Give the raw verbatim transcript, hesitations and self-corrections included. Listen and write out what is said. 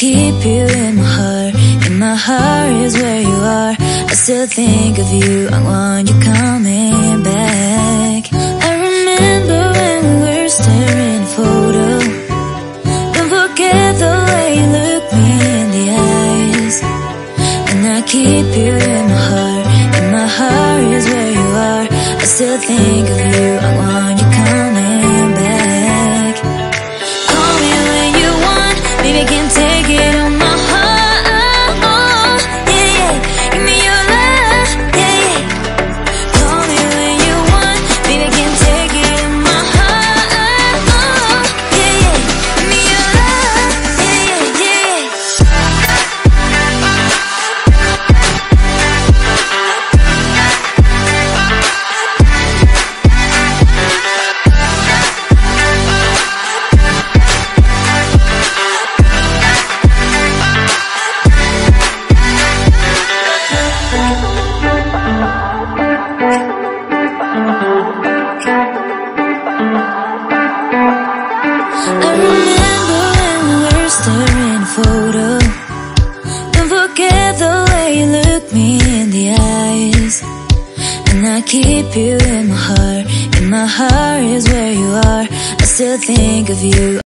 keep you in my heart. In my heart is where you are. I still think of you, I want you coming back. I remember when we were staring at a photo. Don't forget the way you look me in the eyes. And I keep you in my heart. In my heart is where you are. I still think of you, I want you coming back. Call me when you want, baby, I can take it on my heart. Yeah, yeah, give me your love, yeah, yeah. Call me when you want, baby, I can take it on my heart. Yeah, yeah, give me your love, yeah, yeah, yeah. I remember when we were staring at a photo. Don't forget the way you look me in the eyes. And I keep you in my heart. In my heart is where you are. I still think of you.